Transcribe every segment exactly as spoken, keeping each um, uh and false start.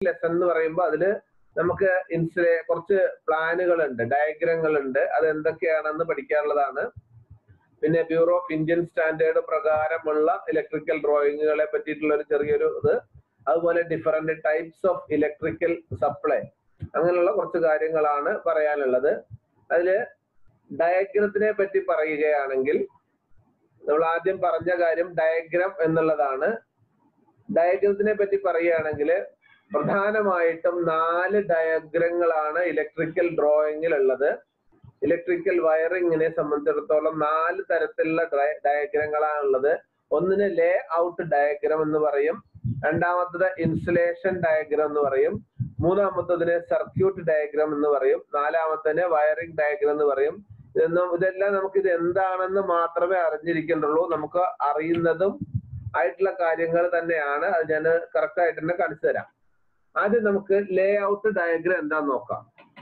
Lesson എന്ന് പറയുമ്പോൾ അതില് നമുക്ക് ഇൻസുലേ കുറച്ച് പ്ലാനുകളുണ്ട്, ഡയഗ്രങ്ങളുണ്ട്. അത് എന്തൊക്കെയാണെന്ന് പഠിക്കാനുള്ളതാണ്. പിന്നെ ബ്യൂറോ ഓഫ് ഇന്ത്യൻ സ്റ്റാൻഡേർഡ് പ്രകാരമുള്ള ഇലക്ട്രിക്കൽ ഡ്രോയിങ്ങുകളെ പറ്റിയിട്ടുള്ള ഒരു ചെറിയൊരു ഇത്, അതുപോലെ different types of electrical supply, അങ്ങനെയുള്ള കുറച്ച് കാര്യങ്ങളാണ് പറയാനുള്ളത്. അതില് ഡയഗ്രത്തിനെ പറ്റി പറയുകയാണെങ്കിൽ നമ്മൾ ആദ്യം പറഞ്ഞ കാര്യം ഡയഗ്രം എന്നുള്ളതാണ്. ഡയഗ്രത്തിനെ പറ്റി പറയുകയാണെങ്കിൽ പ്രധാനമായിട്ടും നാല് ഡയഗ്രങ്ങളാണ് ഇലക്ട്രിക്കൽ ഡ്രോയിങ്ങിൽ ഉള്ളത്. ഇലക്ട്രിക്കൽ വയറിങ്ങിനെ സംബന്ധിച്ചിടത്തോളം നാല് തരത്തിലുള്ള ഡയഗ്രങ്ങളാണുള്ളത്. ഒന്നിന് ലേ ഔട്ട് ഡയഗ്രം എന്ന് പറയും, രണ്ടാമത്തത് ഇൻസുലേഷൻ ഡയഗ്രം എന്ന് പറയും, മൂന്നാമത്തതിന് സർക്യൂട്ട് ഡയഗ്രം എന്ന് പറയും, നാലാമത്തതിന് വയറിംഗ് ഡയഗ്രം എന്ന് പറയും. ഇതൊന്നും ഇതെല്ലാം നമുക്ക് ഇത് എന്താണെന്ന് മാത്രമേ അറിഞ്ഞിരിക്കേണ്ടുള്ളൂ. നമുക്ക് അറിയുന്നതും ആയിട്ടുള്ള കാര്യങ്ങൾ തന്നെയാണ്. അത് ഞാൻ കറക്റ്റ് ആയിട്ട് തന്നെ കാണിച്ചു തരാം. ആദ്യം നമുക്ക് ലേ ഔട്ട് ഡയഗ്രം എന്താന്ന് നോക്കാം.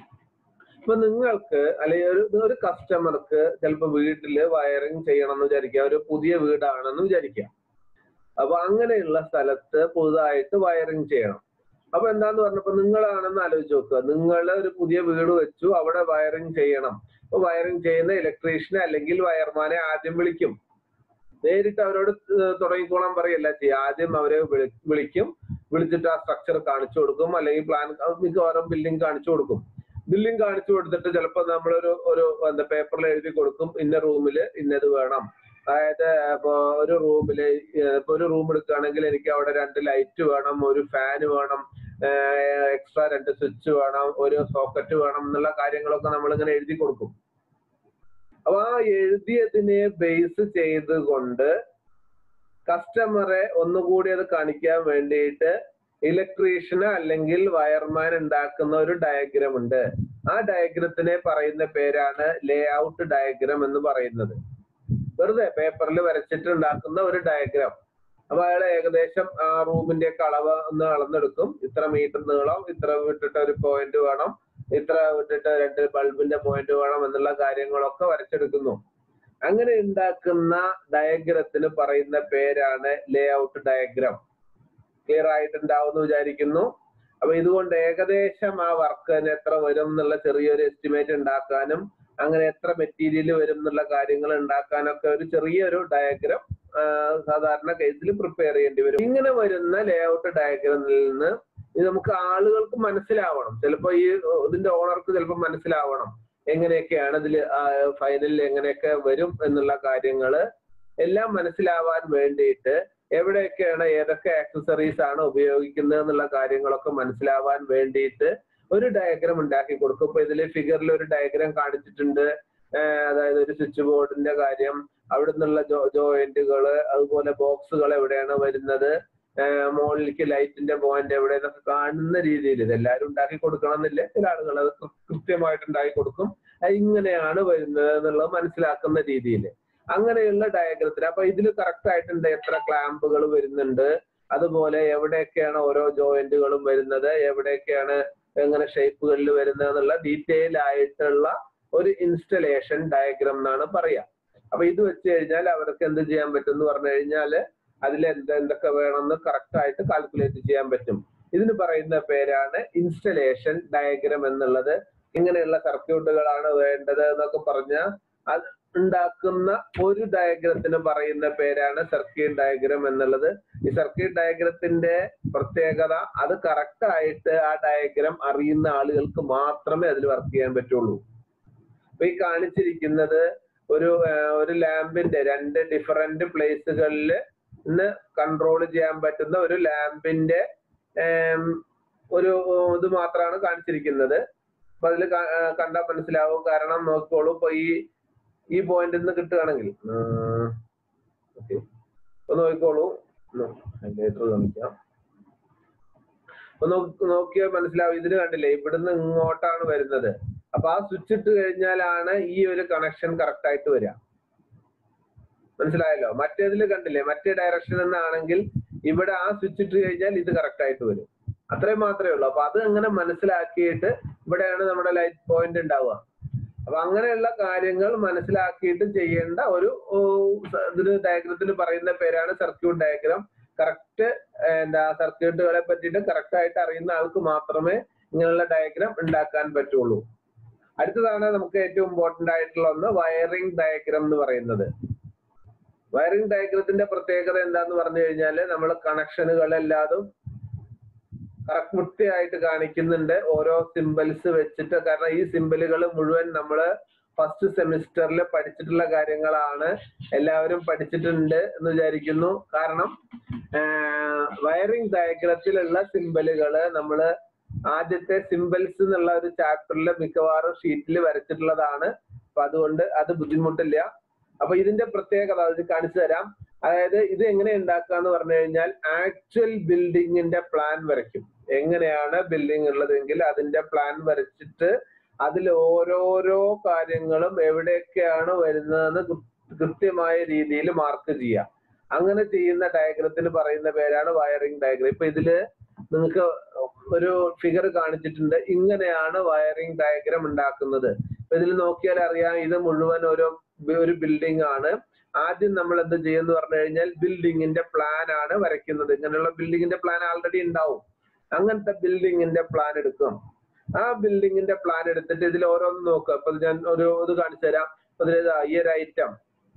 ഇപ്പൊ നിങ്ങൾക്ക് അല്ലെങ്കിൽ ഒരു ഒരു കസ്റ്റമർക്ക് ചിലപ്പോൾ വീട്ടില് വയറിംഗ് ചെയ്യണം എന്ന് വിചാരിക്കുക, ഒരു പുതിയ വീടാണെന്ന് വിചാരിക്കുക. അപ്പൊ അങ്ങനെയുള്ള സ്ഥലത്ത് പുതുതായിട്ട് വയറിംഗ് ചെയ്യണം. അപ്പൊ എന്താന്ന് പറഞ്ഞപ്പോ നിങ്ങളാണെന്ന് ആലോചിച്ച് നോക്കുക. നിങ്ങൾ ഒരു പുതിയ വീട് വെച്ചു, അവിടെ വയറിംഗ് ചെയ്യണം. അപ്പൊ വയറിംഗ് ചെയ്യുന്ന ഇലക്ട്രീഷ്യനെ അല്ലെങ്കിൽ വയർമാനെ ആദ്യം വിളിക്കും. നേരിട്ട് അവരോട് തുടങ്ങിക്കോളാൻ പറയല്ല ചെയ്യുക. ആദ്യം അവരെ വിളിക്കും, വിളിച്ചിട്ട് ആ സ്ട്രക്ചർ കാണിച്ചു കൊടുക്കും, അല്ലെങ്കിൽ പ്ലാൻ മിക്കവാറും ബിൽഡിംഗ് കാണിച്ചു കൊടുക്കും. ബില്ലിംഗ് കാണിച്ചു കൊടുത്തിട്ട് ചിലപ്പോൾ നമ്മളൊരു ഒരു എന്താ പേപ്പറിൽ എഴുതി കൊടുക്കും, ഇന്ന റൂമില് ഇന്നത് വേണം. അതായത് ഇപ്പൊ ഒരു റൂമില് ഇപ്പൊ ഒരു റൂം എടുക്കുകയാണെങ്കിൽ എനിക്ക് അവിടെ രണ്ട് ലൈറ്റ് വേണം, ഒരു ഫാന് വേണം, എക്സ്ട്രാ രണ്ട് സ്വിച്ച് വേണം, ഒരു സോക്കറ്റ് വേണം എന്നുള്ള കാര്യങ്ങളൊക്കെ നമ്മളിങ്ങനെ എഴുതി കൊടുക്കും. അപ്പൊ ആ എഴുതിയതിനെ ബേസ് ചെയ്തുകൊണ്ട് കസ്റ്റമറെ ഒന്നുകൂടി അത് കാണിക്കാൻ വേണ്ടിയിട്ട് ഇലക്ട്രീഷ്യന് അല്ലെങ്കിൽ വയർമാൻ ഉണ്ടാക്കുന്ന ഒരു ഡയഗ്രം ഉണ്ട്. ആ ഡയഗ്രത്തിനെ പറയുന്ന പേരാണ് ലേ ഔട്ട് ഡയഗ്രം എന്ന് പറയുന്നത്. വെറുതെ പേപ്പറിൽ വരച്ചിട്ട് ഉണ്ടാക്കുന്ന ഒരു ഡയഗ്രം. അപ്പൊ അയാൾ ഏകദേശം ആ റൂമിന്റെ ഒക്കെ അളവ് ഒന്ന് അളന്നെടുക്കും. ഇത്ര മീറ്റർ നീളം, ഇത്ര വിട്ടിട്ട് ഒരു പോയിന്റ് വേണം, ഇത്ര വിട്ടിട്ട് രണ്ട് ബൾബിന്റെ പോയിന്റ് വേണം എന്നുള്ള കാര്യങ്ങളൊക്കെ വരച്ചെടുക്കുന്നു. അങ്ങനെ ഉണ്ടാക്കുന്ന ഡയഗ്രത്തിന് പറയുന്ന പേരാണ് ലേ ഔട്ട് ഡയഗ്രം. ക്ലിയർ ആയിട്ടുണ്ടാവും എന്ന് വിചാരിക്കുന്നു. അപ്പൊ ഇതുകൊണ്ട് ഏകദേശം ആ വർക്കിന് എത്ര വരും എന്നുള്ള ചെറിയൊരു എസ്റ്റിമേറ്റ് ഉണ്ടാക്കാനും അങ്ങനെ എത്ര മെറ്റീരിയൽ വരും എന്നുള്ള കാര്യങ്ങൾ ഉണ്ടാക്കാനൊക്കെ ഒരു ചെറിയൊരു ഡയഗ്രം സാധാരണ കേസിൽ പ്രിപ്പയർ ചെയ്യേണ്ടി വരും. ഇങ്ങനെ വരുന്ന ലേ ഔട്ട് ഡയഗ്രമിൽ നിന്ന് ഇത് നമുക്ക് ആളുകൾക്ക് മനസ്സിലാവണം. ചിലപ്പോൾ ഈ ഇതിന്റെ ഓണർക്ക് ചിലപ്പോൾ മനസ്സിലാവണം എങ്ങനെയൊക്കെയാണ് ഇതിൽ ഫൈനലിൽ എങ്ങനെയൊക്കെ വരും എന്നുള്ള കാര്യങ്ങള് എല്ലാം മനസ്സിലാവാൻ വേണ്ടിയിട്ട് എവിടെയൊക്കെയാണ് ഏതൊക്കെ ആക്സസറീസ് ആണ് ഉപയോഗിക്കുന്നത് എന്നുള്ള കാര്യങ്ങളൊക്കെ മനസ്സിലാവാൻ വേണ്ടിയിട്ട് ഒരു ഡയഗ്രം ഉണ്ടാക്കി കൊടുക്കും. ഇപ്പൊ ഇതില് ഫിഗറിൽ ഒരു ഡയഗ്രം കാണിച്ചിട്ടുണ്ട്. അതായത് ഒരു സ്വിച്ച് ബോർഡിന്റെ കാര്യം, അവിടെ നിന്നുള്ള ജോ ജോയിന്റുകള് അതുപോലെ ബോക്സുകൾ എവിടെയാണ് വരുന്നത്, മുകളിലേക്ക് ലൈറ്റിന്റെ പോയിന്റ് എവിടെ എന്നൊക്കെ കാണുന്ന രീതിയിൽ ഇതെല്ലാവരും ഉണ്ടാക്കി കൊടുക്കണം എന്നില്ല. ചില ആളുകൾ അത് കൃത്യമായിട്ട് ഉണ്ടാക്കി കൊടുക്കും. ഇങ്ങനെയാണ് വരുന്നത് എന്നുള്ളത് മനസ്സിലാക്കുന്ന രീതിയിൽ അങ്ങനെയുള്ള ഡയഗ്രത്തിന്. അപ്പൊ ഇതിൽ കറക്റ്റ് ആയിട്ടുണ്ട് എത്ര ക്ലാമ്പുകൾ വരുന്നുണ്ട്, അതുപോലെ എവിടെയൊക്കെയാണ് ഓരോ ജോയിന്റുകളും വരുന്നത്, എവിടെയൊക്കെയാണ് എങ്ങനെ ഷേപ്പുകളിൽ വരുന്നത് എന്നുള്ള ഡീറ്റെയിൽ ആയിട്ടുള്ള ഒരു ഇൻസ്റ്റലേഷൻ ഡയഗ്രം എന്നാണ് പറയാ. അപ്പൊ ഇത് വെച്ച് കഴിഞ്ഞാൽ അവർക്ക് എന്ത് ചെയ്യാൻ പറ്റും എന്ന് പറഞ്ഞു കഴിഞ്ഞാല് അതിൽ എന്ത് എന്തൊക്കെ വേണമെന്ന് കറക്റ്റ് ആയിട്ട് കാൽക്കുലേറ്റ് ചെയ്യാൻ പറ്റും. ഇതിന് പറയുന്ന പേരാണ് ഇൻസ്റ്റലേഷൻ ഡയഗ്രം എന്നുള്ളത്. ഇങ്ങനെയുള്ള സർക്യൂട്ടുകളാണ് വേണ്ടത് എന്നൊക്കെ പറഞ്ഞാൽ അത് ഉണ്ടാക്കുന്ന ഒരു ഡയഗ്രത്തിന് പറയുന്ന പേരാണ് സർക്യൂട്ട് ഡയഗ്രം എന്നുള്ളത്. ഈ സർക്യൂട്ട് ഡയഗ്രത്തിന്റെ പ്രത്യേകത അത് കറക്റ്റ് ആയിട്ട് ആ ഡയഗ്രം അറിയുന്ന ആളുകൾക്ക് മാത്രമേ അതിൽ വർക്ക് ചെയ്യാൻ പറ്റുള്ളൂ. അപ്പൊ ഈ കാണിച്ചിരിക്കുന്നത് ഒരു ഒരു ലാമ്പിന്റെ രണ്ട് ഡിഫറെന്റ് പ്ലേസുകളിൽ ഇന്ന് കൺട്രോൾ ചെയ്യാൻ പറ്റുന്ന ഒരു ലാമ്പിന്റെ ഒരു ഇത് മാത്രമാണ് കാണിച്ചിരിക്കുന്നത്. അപ്പൊ അതിൽ കണ്ടാൽ മനസ്സിലാവും. കാരണം നോക്കിക്കോളൂ, ഇപ്പൊ ഈ ഈ പോയിന്റ് നിന്ന് കിട്ടുകയാണെങ്കിൽ അപ്പൊ നോക്കിക്കോളൂ, കാണിക്കാം. അപ്പൊ നോക്കിയാൽ മനസ്സിലാവും. ഇതിന് കണ്ടില്ലേ, ഇവിടുന്ന് ഇങ്ങോട്ടാണ് വരുന്നത്. അപ്പൊ ആ സ്വിച്ച് ഇട്ട് കഴിഞ്ഞാലാണ് ഈ ഒരു കണക്ഷൻ കറക്റ്റ് ആയിട്ട് വരിക. മനസ്സിലായല്ലോ? മറ്റേതിൽ കണ്ടില്ലേ, മറ്റേ ഡയറക്ഷൻ എന്നാണെങ്കിൽ ഇവിടെ ആ സ്വിച്ച് ഇട്ട് കഴിഞ്ഞാൽ ഇത് കറക്റ്റ് ആയിട്ട് വരും. അത്രയും മാത്രമേ ഉള്ളൂ. അപ്പൊ അത് അങ്ങനെ മനസ്സിലാക്കിയിട്ട് ഇവിടെയാണ് നമ്മുടെ ലൈറ്റ് പോയിന്റ് ഉണ്ടാവുക. അപ്പൊ അങ്ങനെയുള്ള കാര്യങ്ങൾ മനസ്സിലാക്കിയിട്ട് ചെയ്യേണ്ട ഒരു ഇതിന് ഡയഗ്രത്തിന് പറയുന്ന പേരാണ് സർക്യൂട്ട് ഡയഗ്രാം. കറക്റ്റ് എന്താ സർക്യൂട്ടുകളെ പറ്റിയിട്ട് കറക്റ്റ് ആയിട്ട് അറിയുന്ന ആൾക്ക് മാത്രമേ ഇങ്ങനെയുള്ള ഡയഗ്രാം ഉണ്ടാക്കാൻ പറ്റുള്ളൂ. അടുത്തതാണ് നമുക്ക് ഏറ്റവും ഇമ്പോർട്ടന്റ് ആയിട്ടുള്ള ഒന്ന് വയറിംഗ് ഡയഗ്രാം എന്ന് പറയുന്നത്. വയറിംഗ് ഡയഗ്രത്തിന്റെ പ്രത്യേകത എന്താന്ന് പറഞ്ഞു കഴിഞ്ഞാല് നമ്മൾ കണക്ഷനുകളെല്ലാതും കറക്റ്റ് വൃത്തിയായിട്ട് കാണിക്കുന്നുണ്ട് ഓരോ സിമ്പിൾസ് വെച്ചിട്ട്. കാരണം ഈ സിമ്പിളുകൾ മുഴുവൻ നമ്മള് ഫസ്റ്റ് സെമിസ്റ്ററിൽ പഠിച്ചിട്ടുള്ള കാര്യങ്ങളാണ്, എല്ലാവരും പഠിച്ചിട്ടുണ്ട് എന്ന് വിചാരിക്കുന്നു. കാരണം വയറിംഗ് ഡയഗ്രത്തിലുള്ള സിമ്പിളുകള് നമ്മള് ആദ്യത്തെ സിമ്പിൾസ് എന്നുള്ള ഒരു ചാപ്റ്ററിൽ മിക്കവാറും ഷീറ്റിൽ വരച്ചിട്ടുള്ളതാണ്. അപ്പൊ അതുകൊണ്ട് അത് ബുദ്ധിമുട്ടില്ല. അപ്പൊ ഇതിന്റെ പ്രത്യേകത അത് കാണിച്ചു തരാം. അതായത് ഇത് എങ്ങനെ ഉണ്ടാക്കുക എന്ന് പറഞ്ഞു കഴിഞ്ഞാൽ ആക്ച്വൽ ബിൽഡിങ്ങിന്റെ പ്ലാൻ വരയ്ക്കും. എങ്ങനെയാണ് ബിൽഡിംഗ് ഉള്ളതെങ്കിൽ അതിന്റെ പ്ലാൻ വരച്ചിട്ട് അതിൽ ഓരോരോ കാര്യങ്ങളും എവിടെയൊക്കെയാണ് വരുന്നതെന്ന് കൃത്യമായ രീതിയിൽ മാർക്ക് ചെയ്യുക. അങ്ങനെ ചെയ്യുന്ന ഡയഗ്രത്തിന് പറയുന്ന പേരാണ് വയറിംഗ് ഡയഗ്രം. ഇപ്പൊ ഇതില് നിങ്ങൾക്ക് ഒരു ഫിഗർ കാണിച്ചിട്ടുണ്ട്. ഇങ്ങനെയാണ് വയറിംഗ് ഡയഗ്രം ഉണ്ടാക്കുന്നത്. ഇപ്പൊ ഇതിൽ നോക്കിയാൽ അറിയാം ഇത് മുഴുവൻ ഓരോ ഒരു ബിൽഡിംഗ് ആണ്. ആദ്യം നമ്മൾ എന്ത് ചെയ്യുമെന്ന് പറഞ്ഞു കഴിഞ്ഞാൽ ബിൽഡിങ്ങിന്റെ പ്ലാൻ ആണ് വരയ്ക്കുന്നത്. ഇങ്ങനെയുള്ള ബിൽഡിങ്ങിന്റെ പ്ലാൻ ആൾറെഡി ഉണ്ടാവും. അങ്ങനത്തെ ബിൽഡിങ്ങിന്റെ പ്ലാൻ എടുക്കും. ആ ബിൽഡിങ്ങിന്റെ പ്ലാൻ എടുത്തിട്ട് ഇതിൽ ഓരോന്ന് നോക്കുക. അപ്പൊ ഞാൻ ഒരു ഇത് കാണിച്ചു തരാം. അതിൽ ഈ ഒരു ഐറ്റം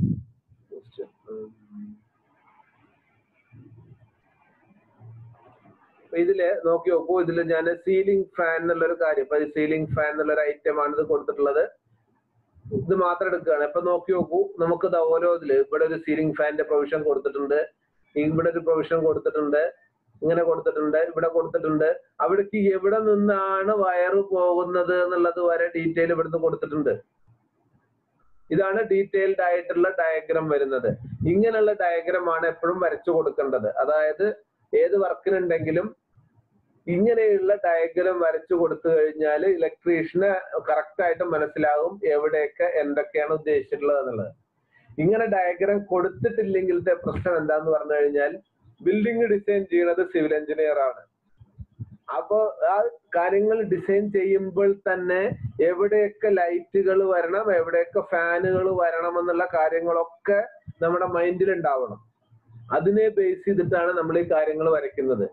ഇതില് നോക്കി നോക്കൂ. ഇതിൽ ഞാൻ സീലിംഗ് ഫാൻ എന്നുള്ളൊരു കാര്യം, ഇപ്പൊ സീലിംഗ് ഫാൻ എന്നുള്ളൊരു ഐറ്റം ആണ് ഇത് കൊടുത്തിട്ടുള്ളത്. ഇത് മാത്രം എടുക്കുകയാണ്. ഇപ്പൊ നോക്കി നോക്കൂ, നമുക്ക് ഓരോ ഇതില് ഇവിടെ ഒരു സീലിംഗ് ഫാനിന്റെ പ്രൊവിഷൻ കൊടുത്തിട്ടുണ്ട്, ഇവിടെ ഒരു പ്രൊവിഷൻ കൊടുത്തിട്ടുണ്ട്, ഇങ്ങനെ കൊടുത്തിട്ടുണ്ട്, ഇവിടെ കൊടുത്തിട്ടുണ്ട്. അവിടേക്ക് എവിടെ നിന്നാണ് വയറ് പോകുന്നത് എന്നുള്ളത് വരെ ഡീറ്റെയിൽ ഇവിടുന്ന് കൊടുത്തിട്ടുണ്ട്. ഇതാണ് ഡീറ്റെയിൽഡ് ആയിട്ടുള്ള ഡയഗ്രാം വരുന്നത്. ഇങ്ങനെയുള്ള ഡയഗ്രാം ആണ് എപ്പോഴും വരച്ചു കൊടുക്കേണ്ടത്. അതായത് ഏത് വർക്കിനുണ്ടെങ്കിലും ഇങ്ങനെയുള്ള ഡയഗ്രാം വരച്ചു കൊടുത്തു കഴിഞ്ഞാൽ ഇലക്ട്രീഷ്യന് കറക്റ്റ് ആയിട്ട് മനസ്സിലാകും എവിടെയൊക്കെ എന്തൊക്കെയാണ് ഉദ്ദേശിച്ചിട്ടുള്ളത് എന്നുള്ളത്. ഇങ്ങനെ ഡയഗ്രാം കൊടുത്തിട്ടില്ലെങ്കിലത്തെ പ്രശ്നം എന്താന്ന് പറഞ്ഞു കഴിഞ്ഞാൽ ബിൽഡിംഗ് ഡിസൈൻ ചെയ്യുന്നത് സിവിൽ എഞ്ചിനീയർ ആണ്. അപ്പൊ ആ കാര്യങ്ങൾ ഡിസൈൻ ചെയ്യുമ്പോൾ തന്നെ എവിടെയൊക്കെ ലൈറ്റുകൾ വരണം, എവിടെയൊക്കെ ഫാനുകൾ വരണം എന്നുള്ള കാര്യങ്ങളൊക്കെ നമ്മുടെ മൈൻഡിൽ ഉണ്ടാവണം. അതിനെ ബേസ് ചെയ്തിട്ടാണ് നമ്മൾ ഈ കാര്യങ്ങൾ വരയ്ക്കുന്നത്.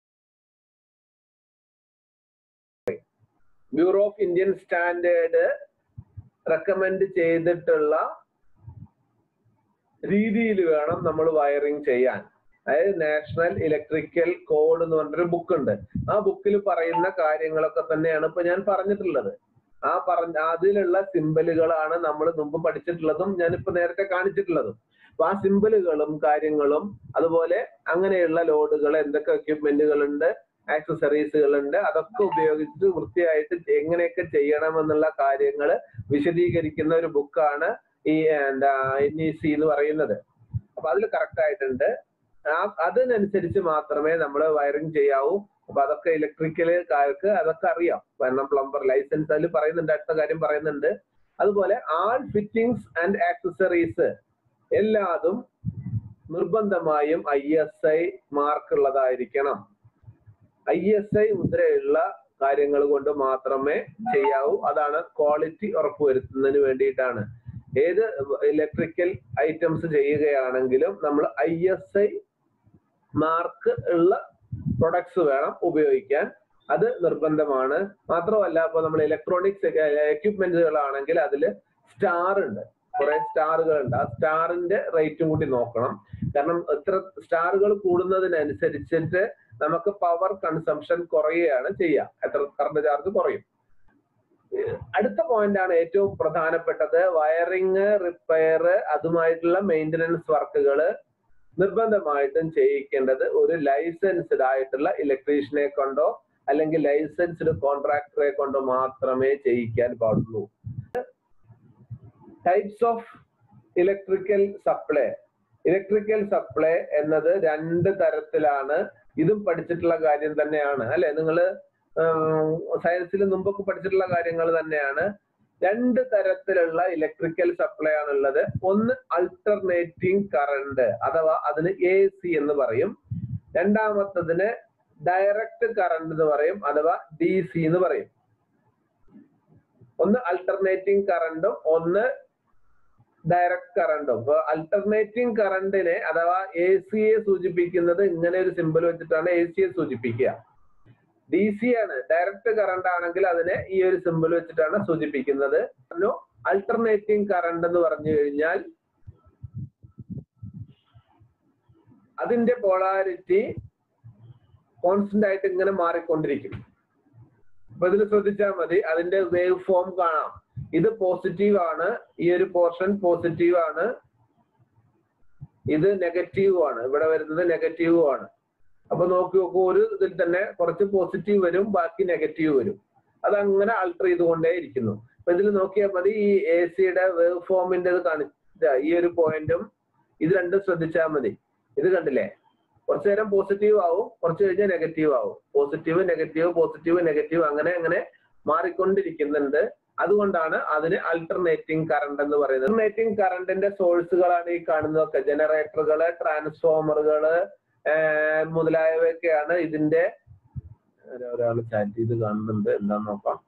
Bureau of Indian standard recommend ചെയ്തിട്ടുള്ള രീതിയിൽ വേണം നമ്മൾ വയറിംഗ് ചെയ്യാൻ. അതായത് നാഷണൽ ഇലക്ട്രിക്കൽ കോഡ് എന്ന് പറഞ്ഞൊരു ബുക്ക് ഉണ്ട്. ആ ബുക്കിൽ പറയുന്ന കാര്യങ്ങളൊക്കെ തന്നെയാണ് ഇപ്പൊ ഞാൻ പറഞ്ഞിട്ടുള്ളത്. ആ പറഞ്ഞ അതിലുള്ള സിമ്പലുകളാണ് നമ്മൾ മുമ്പ് പഠിച്ചിട്ടുള്ളതും ഞാനിപ്പോ നേരത്തെ കാണിച്ചിട്ടുള്ളതും. അപ്പൊ ആ സിമ്പലുകളും കാര്യങ്ങളും അതുപോലെ അങ്ങനെയുള്ള ലോഡുകൾ, എന്തൊക്കെ എക്യുപ്മെന്റുകൾ ഉണ്ട്, ആക്സസറീസുകൾ ഉണ്ട്, അതൊക്കെ ഉപയോഗിച്ചിട്ട് വൃത്തിയായിട്ട് എങ്ങനെയൊക്കെ ചെയ്യണം എന്നുള്ള കാര്യങ്ങൾ വിശദീകരിക്കുന്ന ഒരു ബുക്കാണ് ഈ എന്താ എൻ ഇ സി എന്ന് പറയുന്നത്. അപ്പൊ അതിൽ കറക്റ്റ് ആയിട്ടുണ്ട്. ആ അതിനനുസരിച്ച് മാത്രമേ നമ്മൾ വയറിംഗ് ചെയ്യാവൂ. അപ്പൊ അതൊക്കെ ഇലക്ട്രിക്കലുകാർക്ക് അതൊക്കെ അറിയാം. കാരണം പ്ലംബർ ലൈസൻസ് അതിൽ പറയുന്നുണ്ട്, അടുത്ത കാര്യം പറയുന്നുണ്ട്. അതുപോലെ ആൾ ഫിറ്റിംഗ്സ് ആൻഡ് ആക്സസറീസ് എല്ലാതും നിർബന്ധമായും ഐ എസ് ഐ മാർക്ക് ഉള്ളതായിരിക്കണം. ഐ എസ് ഐ മുദ്രയുള്ള കാര്യങ്ങൾ കൊണ്ട് മാത്രമേ ചെയ്യാവൂ. അതാണ് ക്വാളിറ്റി ഉറപ്പുവരുത്തുന്നതിന് വേണ്ടിയിട്ടാണ്. ഏത് ഇലക്ട്രിക്കൽ ഐറ്റംസ് ചെയ്യുകയാണെങ്കിലും നമ്മൾ ഐ എസ് ഐ മാർക്ക് ഉള്ള പ്രൊഡക്ട്സ് വേണം ഉപയോഗിക്കാൻ. അത് നിർബന്ധമാണ്. മാത്രമല്ല ഇപ്പൊ നമ്മൾ ഇലക്ട്രോണിക്സ് എക്യുപ്മെന്റുകളാണെങ്കിൽ അതിൽ സ്റ്റാർ ഉണ്ട്, കുറെ സ്റ്റാറുകൾ ഉണ്ട്. ആ സ്റ്റാറിന്റെ റേറ്റും കൂടി നോക്കണം. കാരണം എത്ര സ്റ്റാറുകൾ കൂടുന്നതിനനുസരിച്ചിട്ട് നമുക്ക് പവർ കൺസംഷൻ കുറയുകയാണ് ചെയ്യുക, എത്ര കറണ്ട് ചാർജ് കുറയും. അടുത്ത പോയിന്റ് ആണ് ഏറ്റവും പ്രധാനപ്പെട്ടത്. വയറിങ്, റിപ്പയർ, അതുമായിട്ടുള്ള മെയിൻ്റനൻസ് വർക്കുകൾ നിർബന്ധമായിട്ടും ചെയ്യിക്കേണ്ടത് ഒരു ലൈസൻസ്ഡ് ആയിട്ടുള്ള ഇലക്ട്രീഷ്യനെ കൊണ്ടോ അല്ലെങ്കിൽ ലൈസൻസ്ഡ് കോൺട്രാക്ടറെ കൊണ്ടോ മാത്രമേ ചെയ്യിക്കാൻ പാടുള്ളൂ. Types of electrical supply. Electrical supply എന്നത് രണ്ട് തരത്തിലാണ്. ഇതും പഠിച്ചിട്ടുള്ള കാര്യം തന്നെയാണ് അല്ലെ, നിങ്ങൾ സയൻസിൽ മുമ്പൊക്കെ പഠിച്ചിട്ടുള്ള കാര്യങ്ങൾ തന്നെയാണ്. രണ്ട് തരത്തിലുള്ള ഇലക്ട്രിക്കൽ സപ്ലൈ ആണുള്ളത്. ഒന്ന് അൾട്ടർനേറ്റിംഗ് കറണ്ട് അഥവാ അതിന് എ സി എന്ന് പറയും. രണ്ടാമത്തതിന് ഡയറക്റ്റ് കറണ്ട് എന്ന് പറയും അഥവാ ഡി സി എന്ന് പറയും. ഒന്ന് അൾട്ടർനേറ്റിംഗ് കറണ്ടും ഒന്ന് ഡയറക്റ്റ് കറണ്ടും. ഇപ്പൊ അൾട്ടർനേറ്റിംഗ് കറണ്ടിനെ അഥവാ എ സിയെ സൂചിപ്പിക്കുന്നത് ഇങ്ങനെ ഒരു സിമ്പിൾ വെച്ചിട്ടാണ് എ സിയെ സൂചിപ്പിക്കുക. ഡി സി ആണ്, ഡയറക്റ്റ് കറണ്ട് ആണെങ്കിൽ അതിനെ ഈ ഒരു സിമ്പിൾ വെച്ചിട്ടാണ് സൂചിപ്പിക്കുന്നത്. അൾട്ടർനേറ്റിംഗ് കറണ്ട് എന്ന് പറഞ്ഞു കഴിഞ്ഞാൽ അതിന്റെ പോളാരിറ്റി കോൺസ്റ്റന്റ് ആയിട്ട് ഇങ്ങനെ മാറിക്കൊണ്ടിരിക്കും. അപ്പൊ ഇതിൽ ശ്രദ്ധിച്ചാൽ മതി, അതിന്റെ വേവ് ഫോം കാണാം. ഇത് പോസിറ്റീവ് ആണ്, ഈ ഒരു പോർഷൻ പോസിറ്റീവ് ആണ്, ഇത് നെഗറ്റീവ് ആണ്, ഇവിടെ വരുന്നത് നെഗറ്റീവ് ആണ്. അപ്പൊ നോക്കി നോക്കൂ, ഒരു ഇതിൽ തന്നെ കുറച്ച് പോസിറ്റീവ് വരും, ബാക്കി നെഗറ്റീവ് വരും. അതങ്ങനെ ആൾട്ടർ ചെയ്തുകൊണ്ടേ ഇരിക്കുന്നു. അപ്പൊ ഇതിൽ നോക്കിയാൽ മതി, ഈ എ സിയുടെ വേവ് ഫോമിന്റെ ഇത് കാണിച്ച ഈ ഒരു പോയിന്റും ഇത് രണ്ടും ശ്രദ്ധിച്ചാൽ മതി. ഇത് കണ്ടില്ലേ, കുറച്ചു നേരം പോസിറ്റീവ് ആവും, കുറച്ച് കഴിഞ്ഞാൽ നെഗറ്റീവ് ആവും, പോസിറ്റീവ് നെഗറ്റീവ് പോസിറ്റീവ് നെഗറ്റീവ് അങ്ങനെ അങ്ങനെ മാറിക്കൊണ്ടിരിക്കുന്നുണ്ട്. അതുകൊണ്ടാണ് അതിന് അൾട്ടർനേറ്റിംഗ് കറണ്ട് എന്ന് പറയുന്നത്. അൾട്ടർനേറ്റിംഗ് കറണ്ടിന്റെ സോഴ്സുകളാണ് ഈ കാണുന്നതൊക്കെ. ജനറേറ്ററുകള്, ട്രാൻസ്ഫോമറുകള് മുതലായവയൊക്കെയാണ് ഇതിന്റെ. ഒരാൾ ചാറ്റ് ചെയ്ത് കാണുന്നുണ്ട്, എന്താന്ന് നോക്കാം.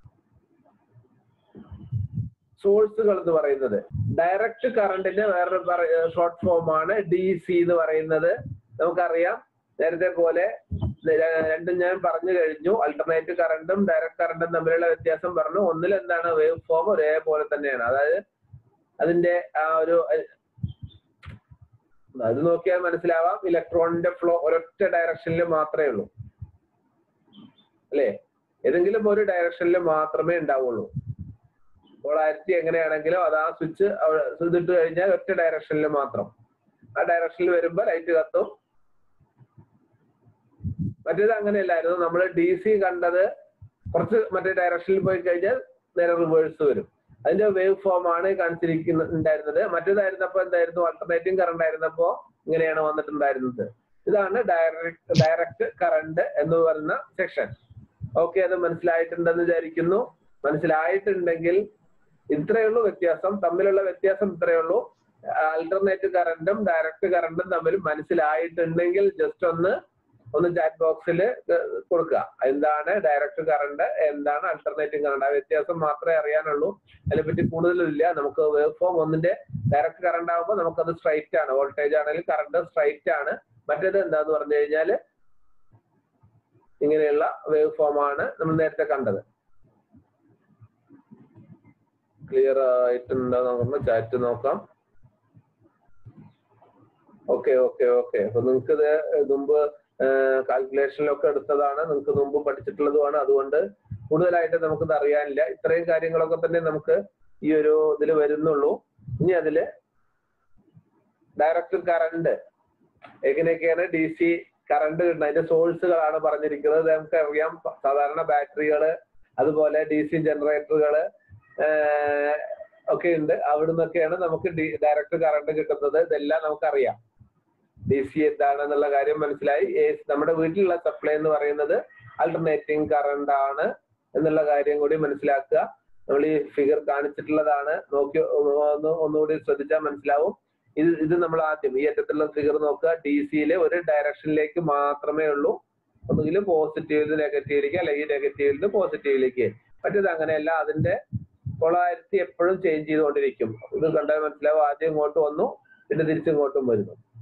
സോഴ്സുകൾ എന്ന് പറയുന്നത് ഡയറക്റ്റ് കറണ്ടിന്റെ വേറൊരു ഷോർട്ട് ഫോം ആണ് ഡി സി എന്ന് പറയുന്നത്. നമുക്കറിയാം, നേരത്തെ പോലെ രണ്ടും ഞാൻ പറഞ്ഞു കഴിഞ്ഞു. അൾട്ടർനേറ്റ് കറണ്ടും ഡയറക്റ്റ് കറണ്ടും തമ്മിലുള്ള വ്യത്യാസം പറഞ്ഞു. ഒന്നിൽ എന്താണ്, വേവ് ഫോം ഒരേപോലെ തന്നെയാണ്. അതായത് അതിന്റെ ആ ഒരു അത് നോക്കിയാൽ മനസ്സിലാവാം, ഇലക്ട്രോണിന്റെ ഫ്ലോ ഒരൊറ്റ ഡയറക്ഷനിൽ മാത്രമേ ഉള്ളൂ, അല്ലെ? ഏതെങ്കിലും ഒരു ഡയറക്ഷനിൽ മാത്രമേ ഉണ്ടാവുള്ളൂ. പോളാരിറ്റി എങ്ങനെയാണെങ്കിലും അത് ആ സ്വിച്ച് ഇതിട്ട് കഴിഞ്ഞാൽ ഒറ്റ ഡയറക്ഷനിൽ മാത്രം. ആ ഡയറക്ഷനിൽ വരുമ്പോ ലൈറ്റ് കത്തും. മറ്റേത് അങ്ങനെയല്ലായിരുന്നു. നമ്മൾ ഡി സി കണ്ടത് കുറച്ച് മറ്റേ ഡയറക്ഷനിൽ പോയി കഴിഞ്ഞാൽ നേരെ റിവേഴ്സ് വരും. അതിന്റെ വേവ് ഫോം ആണ് കാണിച്ചിരിക്കുന്നുണ്ടായിരുന്നത്. മറ്റേതായിരുന്നപ്പോ എന്തായിരുന്നു, അൾട്ടർനേറ്റിംഗ് കറണ്ട് ആയിരുന്നപ്പോ ഇങ്ങനെയാണ് വന്നിട്ടുണ്ടായിരുന്നത്. ഇതാണ് ഡയറക്ട് ഡയറക്റ്റ് കറണ്ട് എന്ന് പറയുന്ന സെക്ഷൻ. ഓക്കെ, അത് മനസ്സിലായിട്ടുണ്ടെന്ന് വിചാരിക്കുന്നു. മനസ്സിലായിട്ടുണ്ടെങ്കിൽ ഇത്രയേ ഉള്ളൂ വ്യത്യാസം, തമ്മിലുള്ള വ്യത്യാസം ഇത്രയേ ഉള്ളൂ. അൾട്ടർനേറ്റ് കറണ്ടും ഡയറക്റ്റ് കറണ്ടും തമ്മിൽ മനസ്സിലായിട്ടുണ്ടെങ്കിൽ ജസ്റ്റ് ഒന്ന് ഒന്ന് ചാറ്റ് ബോക്സിൽ കൊടുക്കുക. എന്താണ് ഡയറക്റ്റ് കറണ്ട്, എന്താണ് അൾട്ടർനേറ്റീവ് കറണ്ട്, ആ വ്യത്യാസം മാത്രമേ അറിയാനുള്ളൂ. അതിനെപ്പറ്റി കൂടുതലില്ല. നമുക്ക് വേവ് ഫോം ഒന്നിന്റെ ഡയറക്റ്റ് കറണ്ട് ആകുമ്പോൾ നമുക്കത് സ്ട്രൈറ്റ് ആണ്, വോൾട്ടേജ് ആണെങ്കിൽ കറണ്ട് സ്ട്രൈറ്റ് ആണ്. മറ്റേത് എന്താന്ന് പറഞ്ഞു കഴിഞ്ഞാൽ ഇങ്ങനെയുള്ള വേവ് ഫോം ആണ് നമ്മൾ നേരത്തെ കണ്ടത്. ക്ലിയർ ആയിട്ടുണ്ടോ നോക്കുമ്പോ ചാറ്റ് നോക്കാം. ഓക്കെ ഓക്കെ ഓക്കെ അപ്പൊ നിങ്ങൾക്ക് ഇത് മുമ്പ് കാൽക്കുലേഷനിലൊക്കെ എടുത്തതാണ്, നിങ്ങൾക്ക് മുമ്പ് പഠിച്ചിട്ടുള്ളതുമാണ്. അതുകൊണ്ട് കൂടുതലായിട്ട് നമുക്കിത് അറിയാനില്ല. ഇത്രയും കാര്യങ്ങളൊക്കെ തന്നെ നമുക്ക് ഈ ഒരു ഇതിൽ വരുന്നുള്ളൂ. ഇനി അതില് ഡയറക്റ്റ് കറണ്ട് എങ്ങനെയൊക്കെയാണ് ഡി സി കറണ്ട് കിട്ടുന്നത്, അതിന്റെ സോഴ്സുകളാണ് പറഞ്ഞിരിക്കുന്നത്. നമുക്ക് അറിയാം, സാധാരണ ബാറ്ററികള്, അതുപോലെ ഡി സി ജനറേറ്ററുകള് ഒക്കെ ഉണ്ട്. അവിടെ നിന്നൊക്കെയാണ് നമുക്ക് ഡയറക്റ്റ് കറണ്ട് കിട്ടുന്നത്. ഇതെല്ലാം നമുക്കറിയാം. ഡി സി എന്താണെന്നുള്ള കാര്യം മനസ്സിലായി. നമ്മുടെ വീട്ടിലുള്ള സപ്ലൈ എന്ന് പറയുന്നത് അൾട്ടർനേറ്റിംഗ് കറണ്ട് ആണ് എന്നുള്ള കാര്യം കൂടി മനസ്സിലാക്കുക. നമ്മൾ ഈ ഫിഗർ കാണിച്ചിട്ടുള്ളതാണ്, നോക്കി ഒന്ന് ഒന്നുകൂടി ശ്രദ്ധിച്ചാൽ മനസ്സിലാവും. ഇത് ഇത് നമ്മൾ ആദ്യം ഈ അറ്റത്തുള്ള ഫിഗർ നോക്കുക. ഡി സിയിലെ ഒരു ഡയറക്ഷനിലേക്ക് മാത്രമേ ഉള്ളൂ, ഒന്നുകിൽ പോസിറ്റീവിൽ നെഗറ്റീവിലേക്ക്, അല്ലെങ്കിൽ നെഗറ്റീവിൽ പോസിറ്റീവിലേക്ക്. മറ്റേത് അങ്ങനെയല്ല, അതിന്റെ പോളാരിറ്റി എപ്പോഴും ചേഞ്ച് ചെയ്തുകൊണ്ടിരിക്കും. ഇത് കണ്ടാൽ മനസ്സിലാവും. ആദ്യം ഇങ്ങോട്ട് വന്നു, പിന്നെ തിരിച്ചിങ്ങോട്ടും വരുന്നു.